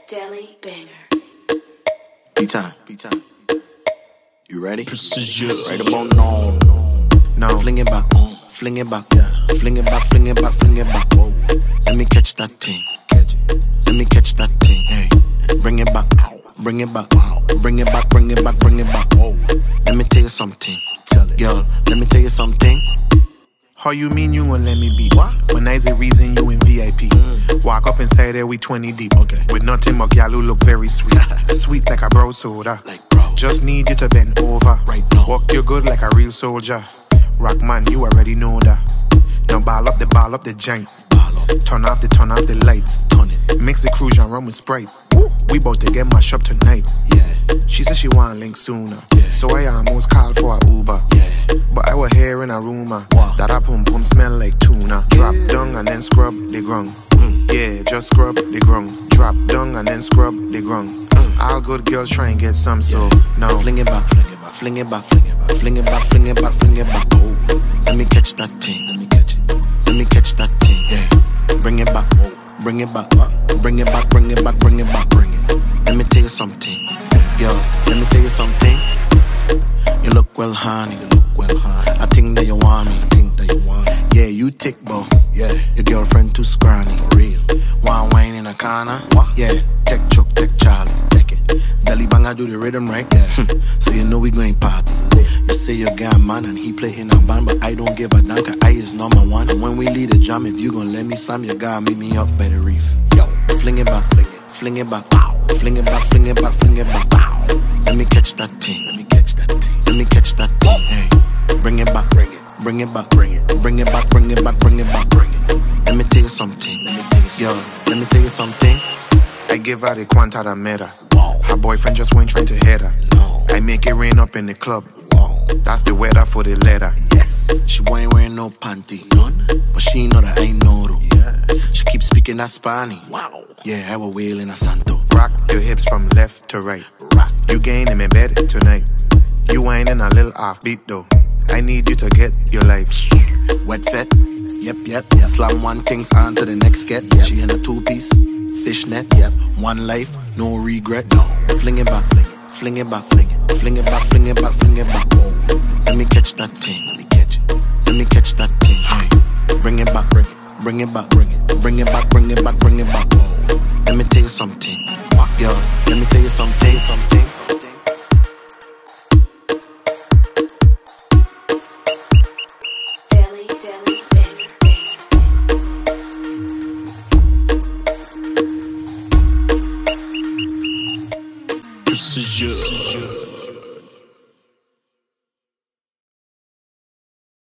Deli banger. B-time. You ready? Precision. Right about now. Fling it back, fling it back, fling it back, fling it back, fling it back. Whoa. Let me catch that thing. Let me catch that thing. Hey, bring it back, bring it back, bring it back, bring it back, bring it back. Whoa. Let me tell you something. Girl, let me tell you something. How you mean you gon' let me be? What? When I's the reason you in VIP. Walk up inside there, we 20 deep. Okay. With nothing but y'all who look very sweet. Sweet like a brown soda. Like bro. Just need you to bend over. Right now. Walk you good like a real soldier. Rock man, you already know that. Now ball up the jank. Turn off the lights. Turn it. Mix the cruise and run with Sprite. Woo. We bout to get mashed up tonight. Yeah. She said she want link sooner. Yeah. So I almost called for a Uber. Yeah. But I was hearing a rumor that a pum pum smell like tuna. Drop down and then scrub the ground. Yeah, just scrub the ground. Drop down and then scrub the ground. All good girls try and get some, so now fling it back, fling it back, fling it back, fling it back, fling it back, fling it back, fling it back. Oh, let me catch that thing. Let me catch it. Let me catch that thing. Yeah, bring it back, bring it back, bring it back, bring it back, bring it back, bring it. Let me tell you something. Yo, let me tell you something. You look well, honey. You look well, honey. I think that you want me. I think that you want me. Yeah, you thick, bro. Yeah, your girlfriend too scrawny. For real. Wine in a corner. What? Yeah, tech choke, tech Charlie. Take it. Deli banga do the rhythm right. Yeah. So you know we going party. You say you got a man and he play in a band, but I don't give a damn 'cause I is number one. And when we lead the jam, if you gon' let me slam, you gotta meet me up by the reef. Yo, fling it back, fling it back, fling it back, fling it back, fling it back. Let me catch that thing. Let me catch that thing. Let me catch that thing. Hey, bring it back, bring it, bring it back, bring it, bring it back, bring it back, bring it back, bring it. Let me tell you something. Let me tell you something. Yo, let me tell you something. I give her the quanta that met her. Her boyfriend just went trying to hit her. I make it rain up in the club. That's the weather for the letter. Yes. She ain't wearing no panty, none. But she know that I ain't no. Yeah. She keeps speaking that Spanish. Wow. Yeah, I was wailing a Santo. Rock your hips from left to right. Rock. You gain in bed tonight. You whining a little offbeat though. I need you to get your life. Wet fet. Yep. Slam one thing's on to the next get. Yep. She in a two-piece. Fishnet. Yep. One life, no regret. No. Fling it back, fling it back, fling it, fling it back, fling it back, fling it back. Oh. Let me catch that thing. Let me catch it. Let me catch that thing. Hey, bring it back, bring it, bring it back, bring it, bring it back, bring it back, bring it back. Oh. Let me tell you something. Yo, let me tell you something. Deli banger. Precision.